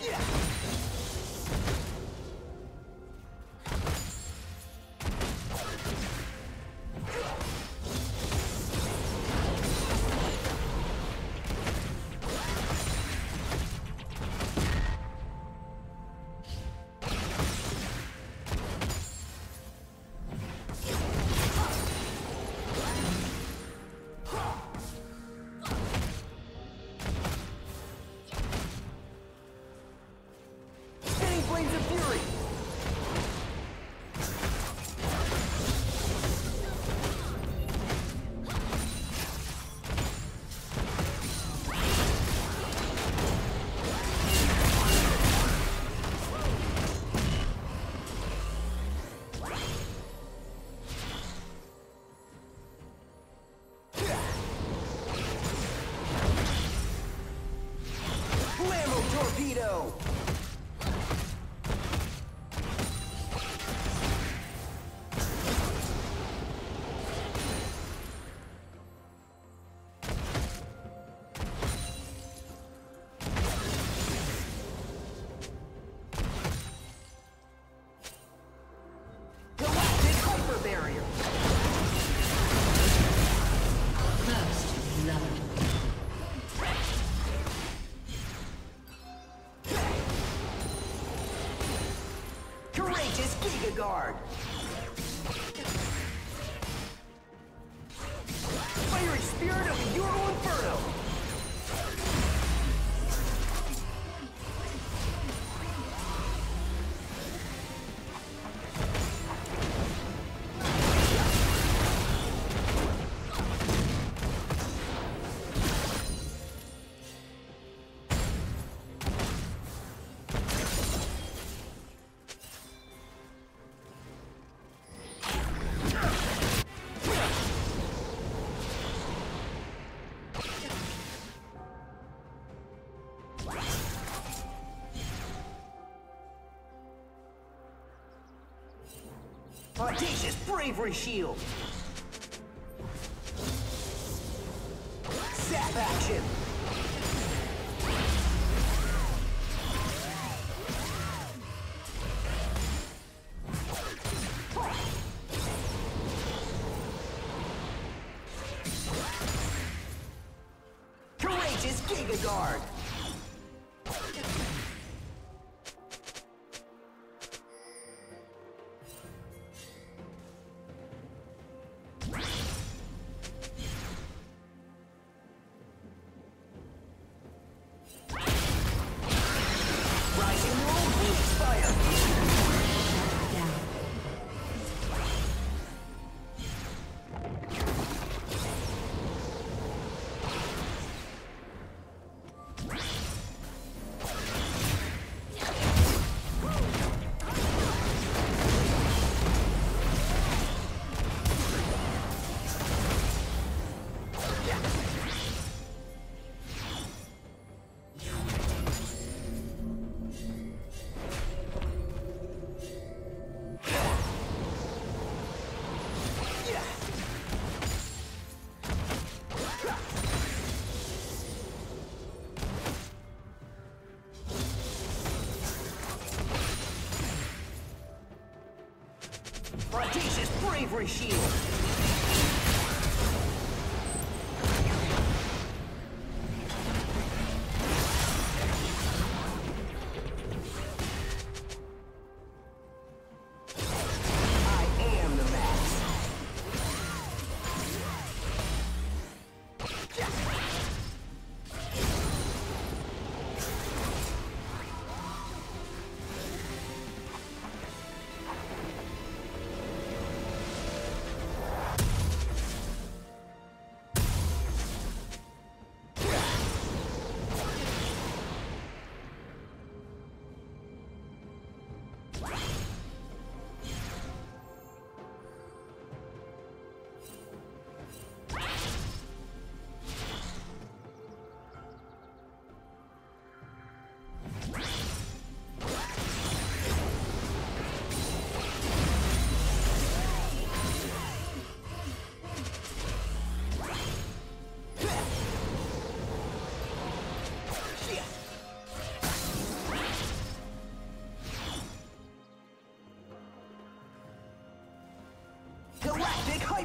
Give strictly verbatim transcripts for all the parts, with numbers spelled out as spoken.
Torpedo! Galactic hyper barrier! First love. Courageous Giga Guard! Fiery Spirit of the Euro Inferno! Audacious Bravery Shield! Zap action! Courageous Giga Guard! Audacious Bravery Shield!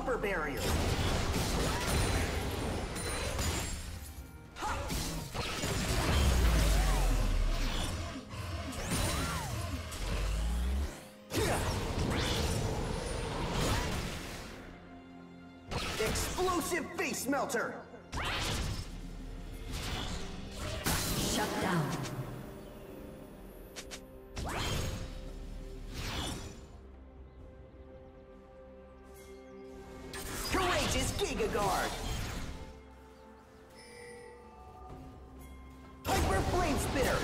hyper barrier. Explosive face melter. Shut down. Courageous Giga Guard. Hyper Flame Spitter.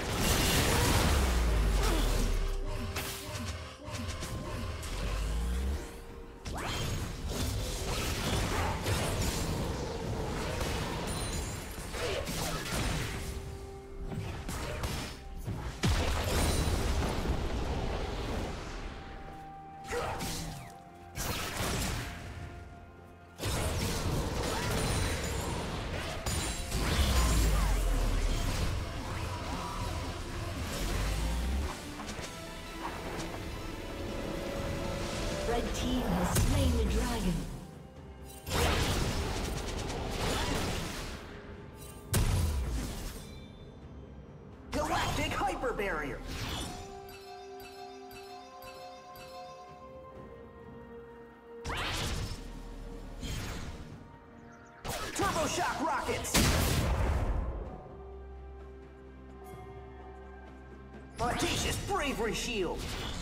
Red team has slain the dragon. Galactic Hyper Barrier. Turbo Shock Rockets. Audacious Bravery Shield.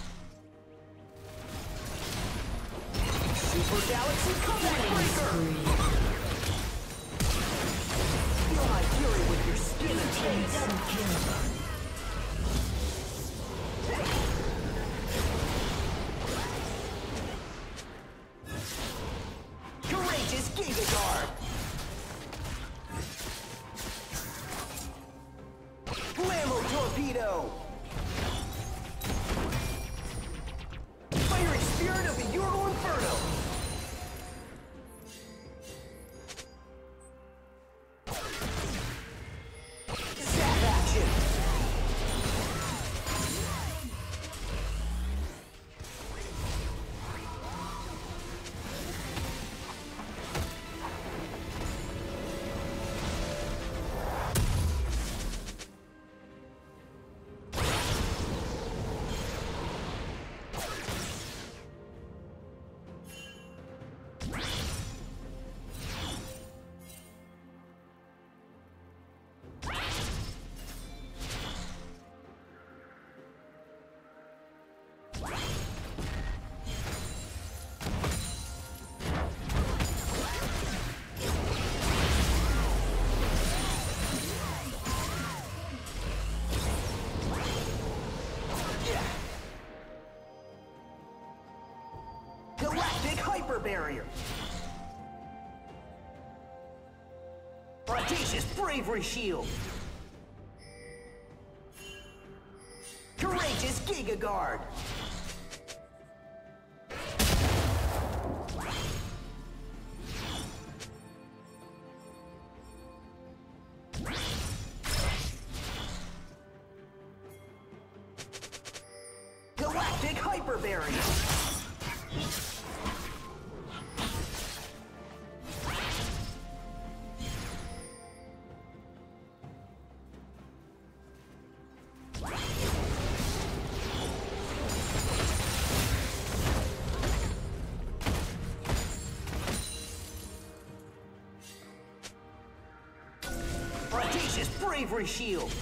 Super Galaxy Covenant Breaker! Feel my fury with your skin and face! Courageous Giga Guard! Blammo Torpedo! Fiery Spirit of the Euro Inferno! Galactic Hyper Barrier. Audacious Bravery Shield. Courageous Giga Guard. Galactic Hyper Barrier. Audacious Bravery Shield.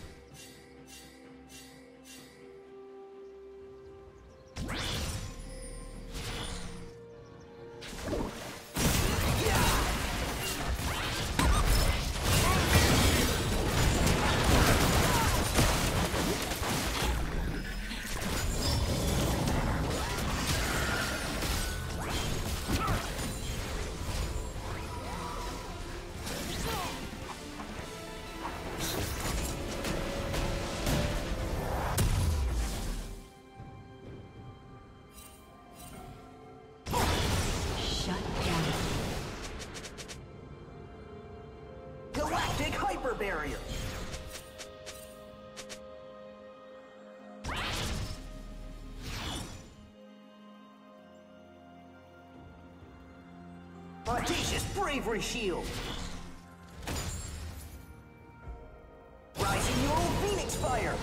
Galactic Hyper Barrier. Audacious bravery shield. Rising your old Phoenix fire.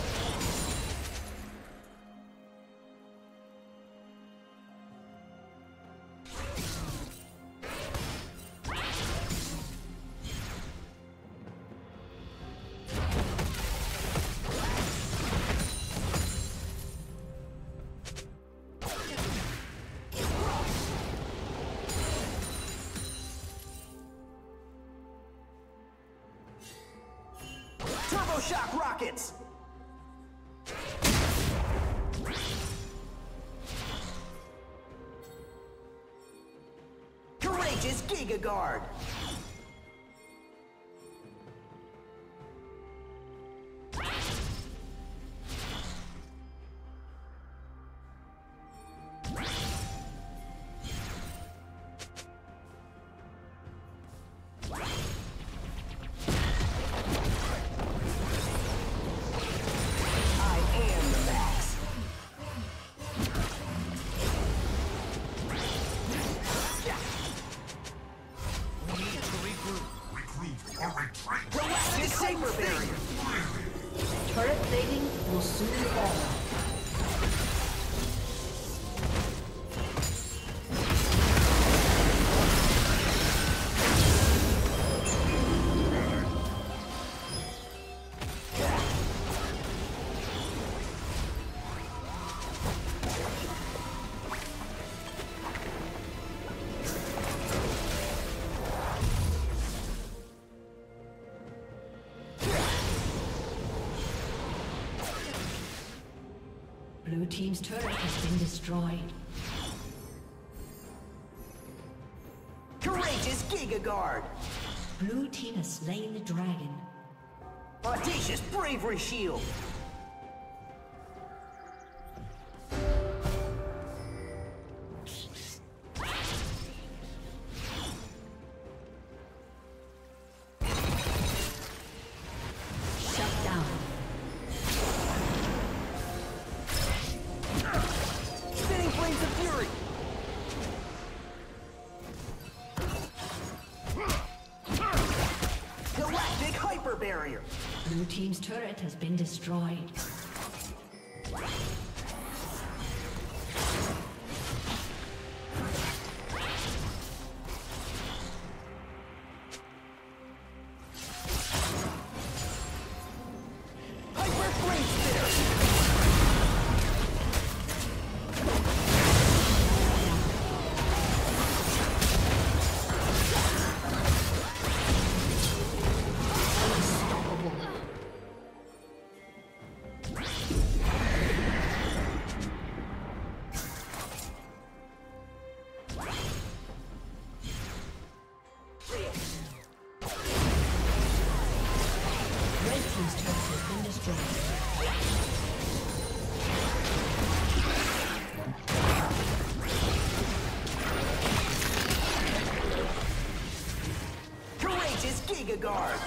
Turbo shock rockets! Courageous Giga Guard! Turret plating will soon fall. Blue team's turret has been destroyed. Courageous Giga Guard! Blue team has slain the dragon. Audacious bravery shield! Barrier. Blue team's turret has been destroyed. Hyper flame spitter. Courageous Giga Guard!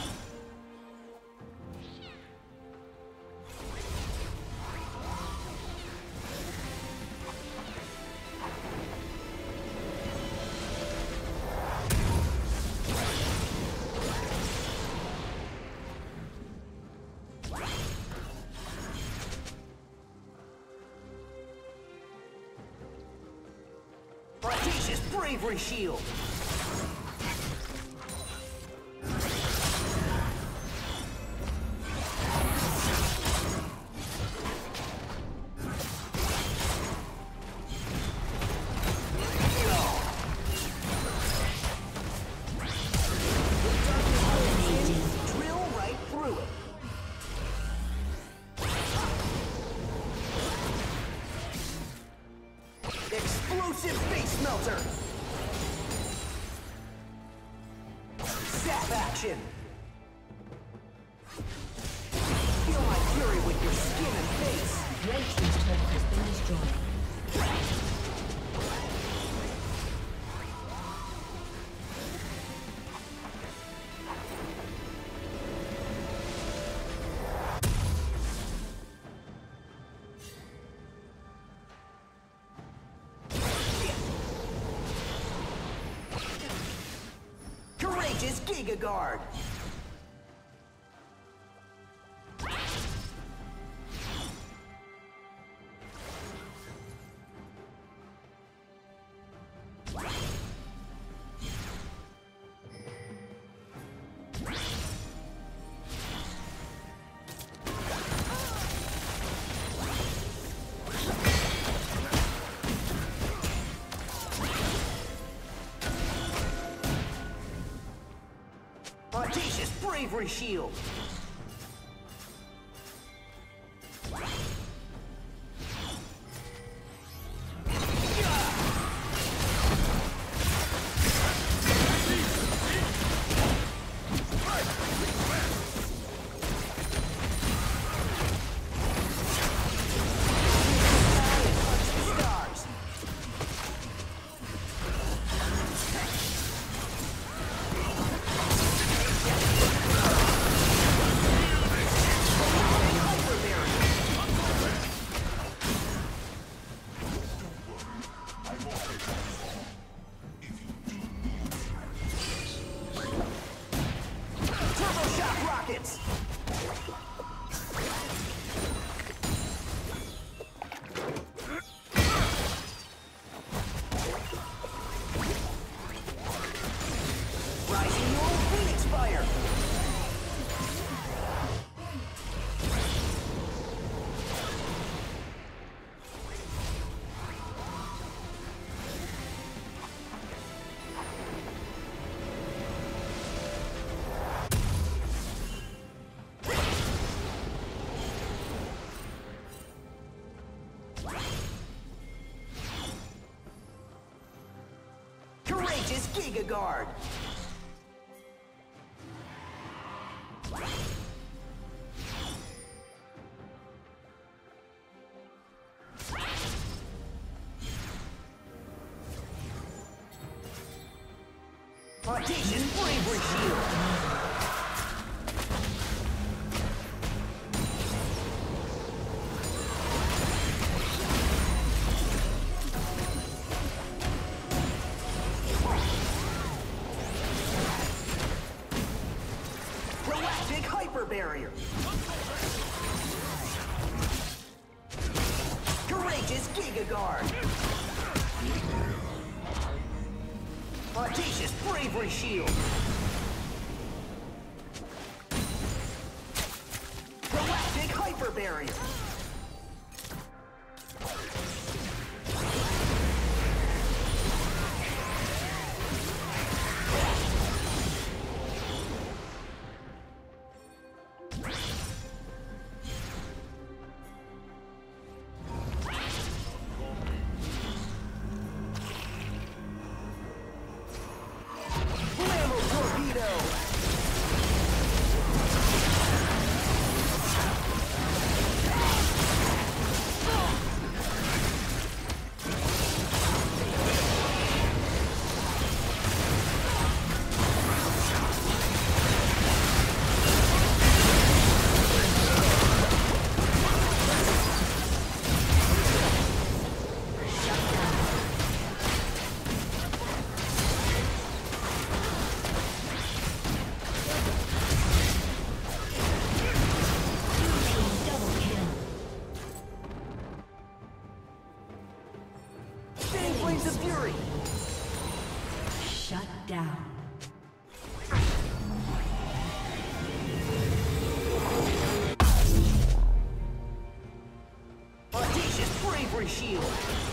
Audacious bravery shield! Drill right through it. Explosive face melter! Zap action! Feel my fury with your skin and face! Red team's turret has been destroyed. Giga Guard. Audacious Bravery Shield! Courageous Giga Guard! Audacious Bravery Shield! Barrier. Courageous Giga Guard. Audacious Bravery Shield. Galactic Hyper Barrier. Down. Audacious Bravery Shield.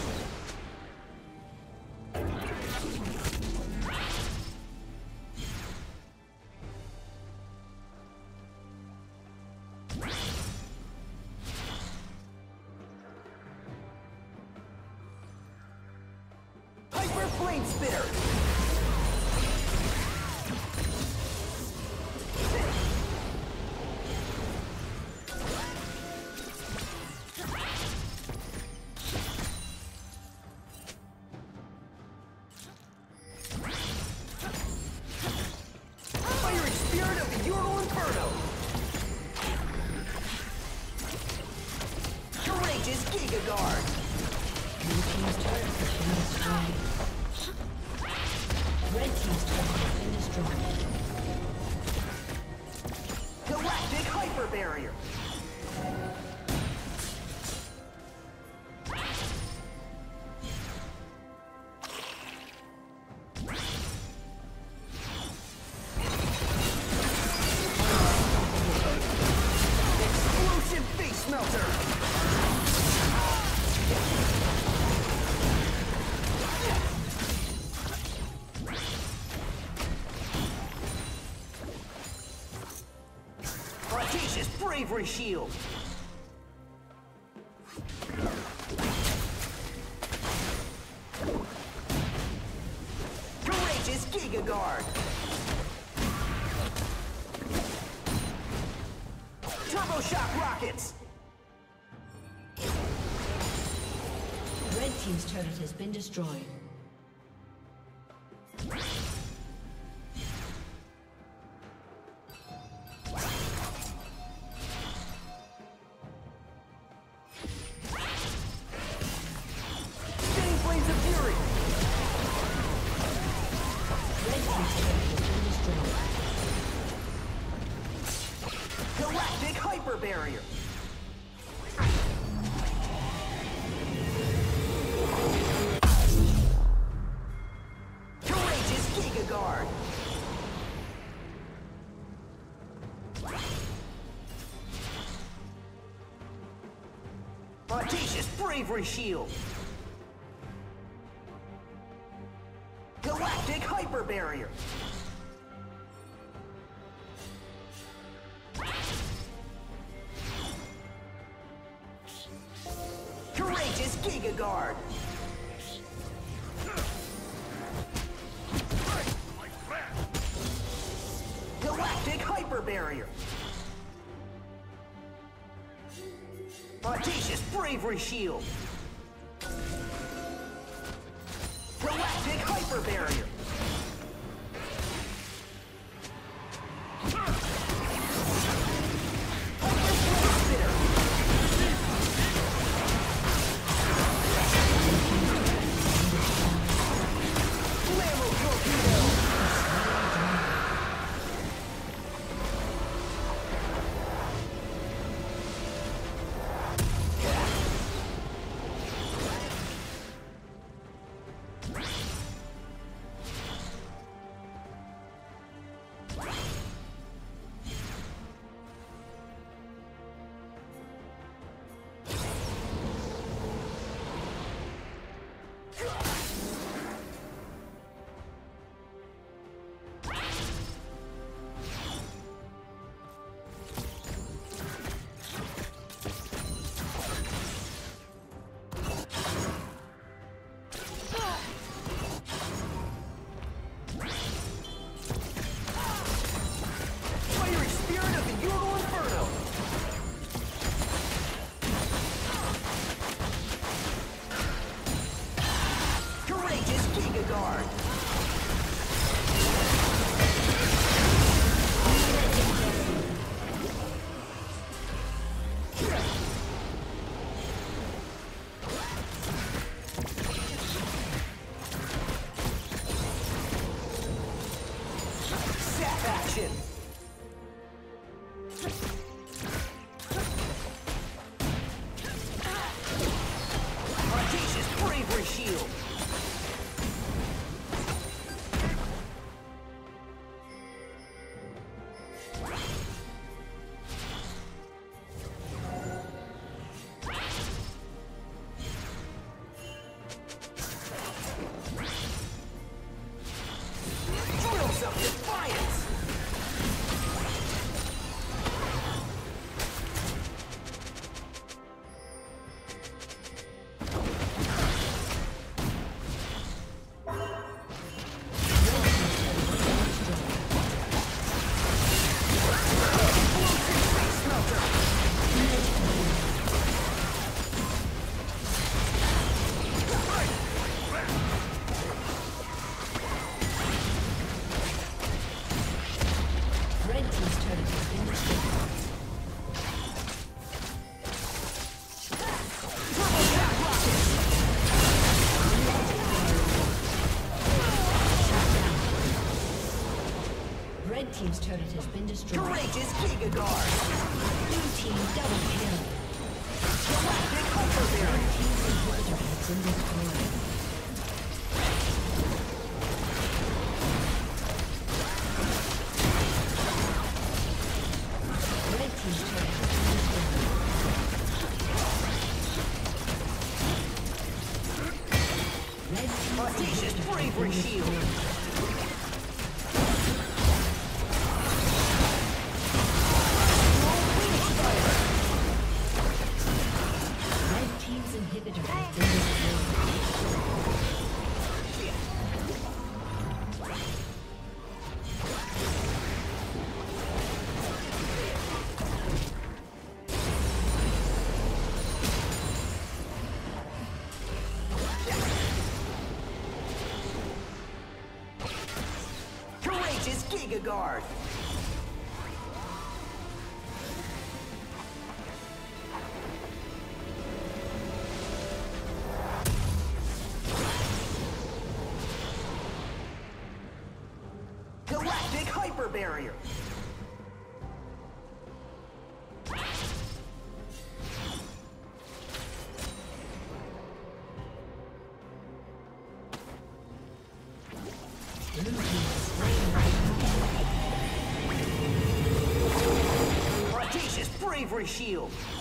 Hyper Flame Spitter. Giga Guard. Blue team's turret has been destroyed. barrier. Explosive face melter. Audacious bravery shield. Courageous Giga Guard. Turbo shock rockets. Red team's turret has been destroyed. Spinning flames of fury. Red team's turret has been destroyed. Galactic hyper barrier. Courageous Giga Guard. Audacious bravery shield. Galactic hyper barrier. Courageous Giga Guard. Galactic hyper barrier. Audacious bravery shield. Galactic hyper barrier. Hyper flame spitter. Flammo torpedo. Fiery spirit of the E U W Inferno. Courageous Giga Guard. Sap action. Audacious bravery shield. Drills of defiance. Red team's turret has been destroyed. Courageous Giga Guard. team double kill. Galactic hyper barrier. Red team's inhibitor has been destroyed. Red team's turret has been destroyed. Red team's Audacious bravery shield. Inhibitor has been destroyed. Courageous Giga Guard. Galactic hyper barrier. Audacious bravery shield.